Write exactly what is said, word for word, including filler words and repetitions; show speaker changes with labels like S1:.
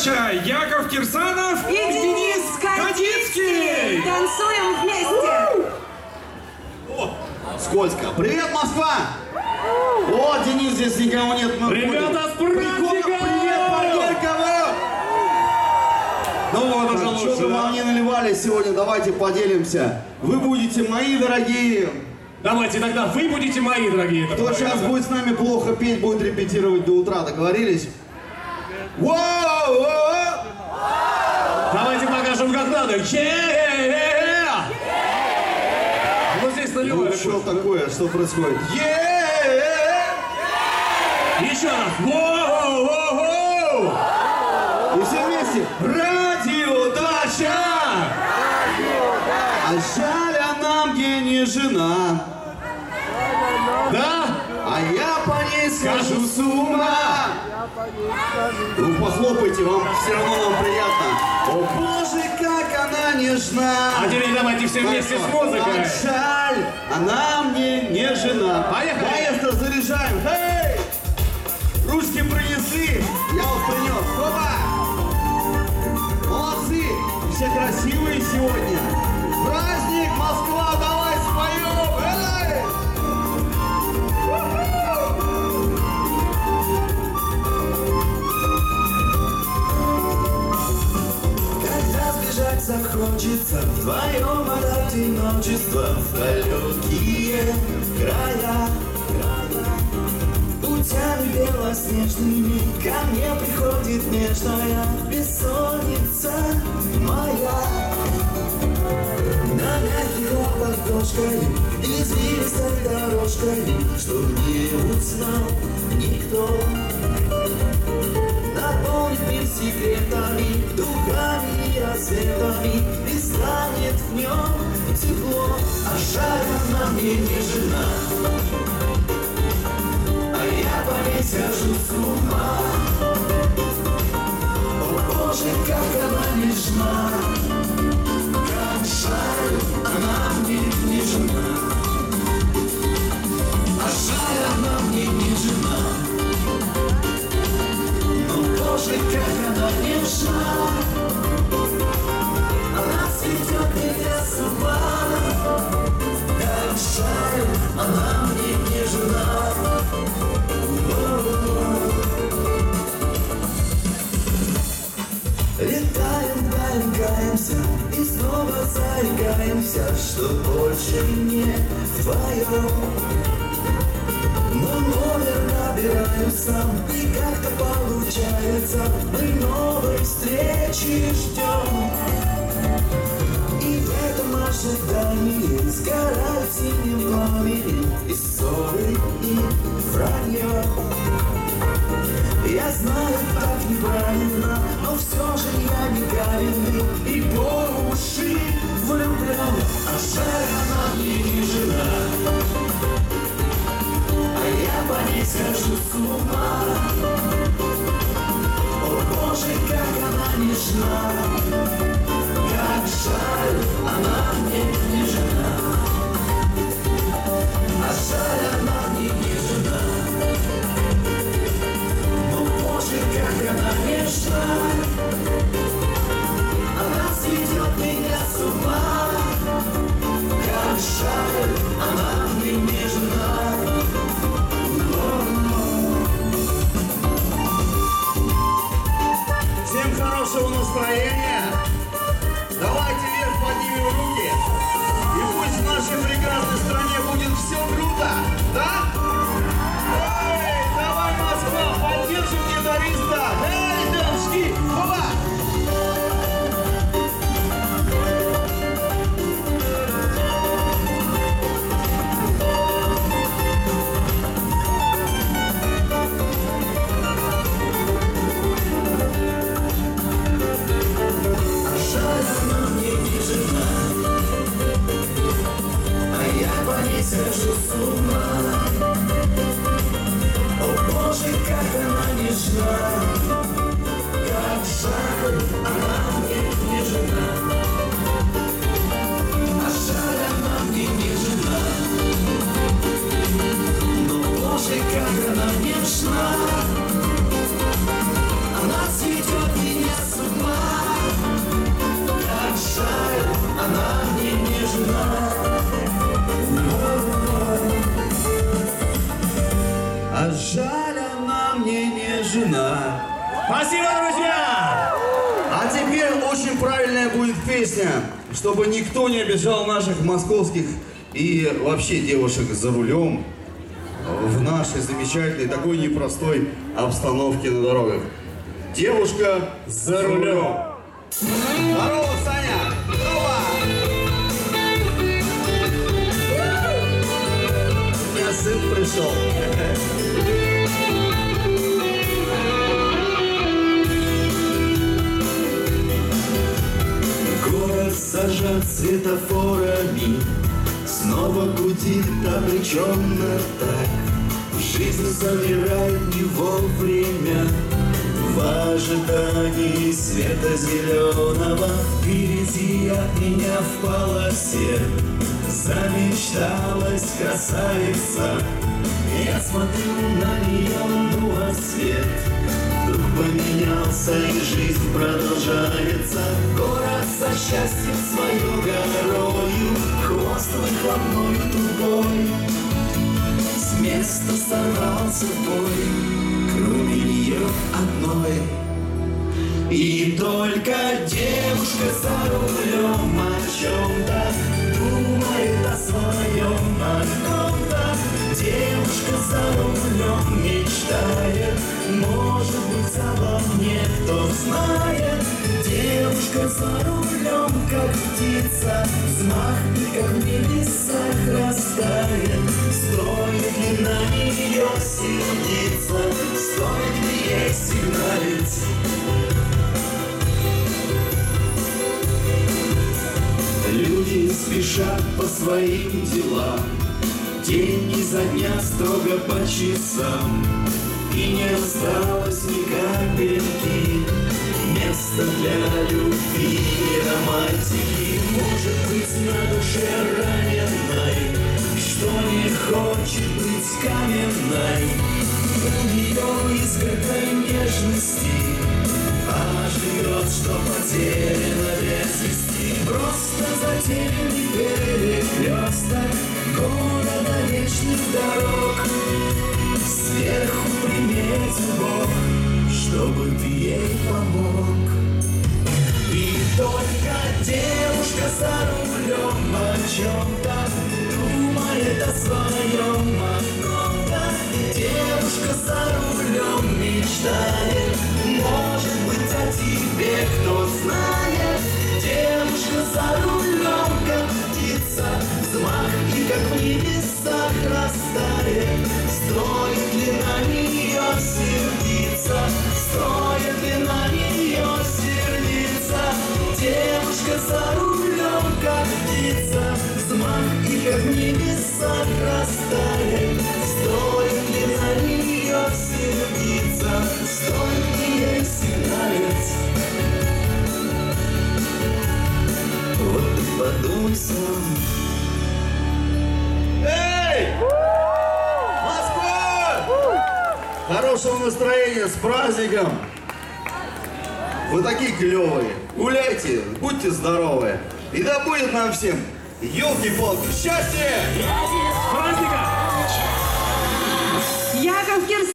S1: Даша, Яков Кирсанов
S2: и Денис Кадицкий. Танцуем вместе.
S3: О, скользко. Привет, Москва! О, Денис, здесь никого нет. Мы
S4: Ребята, с праздником!
S3: Привет, Горького! Ну вот, так, что бы вам не наливали сегодня, давайте поделимся. Вы будете мои дорогие.
S4: Давайте тогда вы будете мои дорогие.
S3: Кто сейчас будет с нами плохо петь, будет репетировать до утра. Договорились? Воу!
S4: Давайте покажем, как надо. Yeah! Ну здесь наливали.
S3: Ну, что такое? Что происходит? Yeah!
S4: Еще раз. Воу!
S3: И все вместе. Радио Даша! А жаль, она мне не жена.
S4: Да?
S3: А я по ней схожу с ума. Ну похлопайте, вам все равно нам приятно. О боже, как она нежна.
S4: А теперь давайте все вместе с музыкой.
S3: А жаль, она мне не жена.
S4: Поехали.
S3: Маэстро, заряжаем. Эй! Ручки принесли. Я вас принес. Опа! Молодцы. Все красивые сегодня. Праздник, Москва, давай споем. Эй!
S5: Захочется вдвоем от одиночества в далекие края, края. Путями белоснежными ко мне приходит нежная бессонница моя. На мягких лапах дошкой, извилистой дорожкой, что не узнал никто. Наполнит мир секретами, духами и рассветами, и станет в нем тепло. А жаль, она мне не жена, а я по ней схожу с ума. О боже, как она нежна, как жаль, она мне не жена. А жаль, она мне не жена. Боже, как она нежна, она цветет меня с ума. Как жаль, она мне не жена. Летаем, доегаемся и снова заикаемся, что больше не вдвоем. Но номер набираем сам, и как-то получается, мы новой встречи ждем. И в этом ожидании сгорают синим пламенем и ссоры, и вранье. Я знаю, так неправильно, но все же я не каменный и по уши влюблен. А жаль, она мне не жена, я по ней схожу с ума. О боже, как она нежна, как жаль, она мне не жена. А жаль, она мне не жена. О боже, как она нежна, она сведет меня с ума. Как жаль, она мне не жена.
S3: Всем хорошего настроения. Давайте вверх поднимем руки. И пусть в нашей прекрасной стране будет все круто. Да? Эй, давай, Москва, поддержим гитариста. Эй, девушки, опа!
S5: Схожу с ума.
S4: Спасибо, друзья!
S3: А теперь очень правильная будет песня, чтобы никто не обижал наших московских и вообще девушек за рулем в нашей замечательной, такой непростой обстановке на дорогах. Девушка за рулем. Здорово, Саня! Здорово! У меня сын пришел.
S5: Город сажат светофорами, снова гудит обреченно так. Жизнь замирает не вовремя, в ожидании света зеленого. Впереди от меня в полосе замечталась красавица. Я смотрю на нее, ну а свет вдруг поменялся, и жизнь продолжается. Город со счастьем свою горою, хвост выхлопной трубой с места сорвался бой, кроме нее одной. И только девушка за рулем о чем-то думает о своем одном-то. Девушка за рулем мечтает, может быть, обо мне кто знает. Девушка за рулем, как птица, взмах и как в небесах растает. Стоит ли на нее сердиться, стоит ли ей сигналить? Люди спешат по своим делам, день изо дня строго по часам, и не осталось ни капельки места для любви и романтики. Может быть, на душе раненой, что не хочет быть каменной, у нее искоркой нежности, а живет, что потеряно без вести. Просто затерянный перекресток города вечных дорог. Сверху приметил Бог, чтобы ты ей помог. И только девушка за рулем о чем-то думает о своем одном-то. Девушка за рулем мечтает, может быть, о тебе кто знает. Девушка за рулем, как птица, взмах и как в небесах растает. Стоит ли на нее сердиться, стоит ли на нее сердиться? Девушка за рулем, как птица, взмах и как в небесах растает. Стоит ли на нее сердиться, стоит ли ей сигналить? Вот ты подумай сам.
S3: Эй! Москва! Хорошего настроения, с праздником! Вы такие клевые. Гуляйте, будьте здоровы. И да будет нам всем, елки-палки, счастья!
S4: С праздником!
S2: Яков Кирсанов!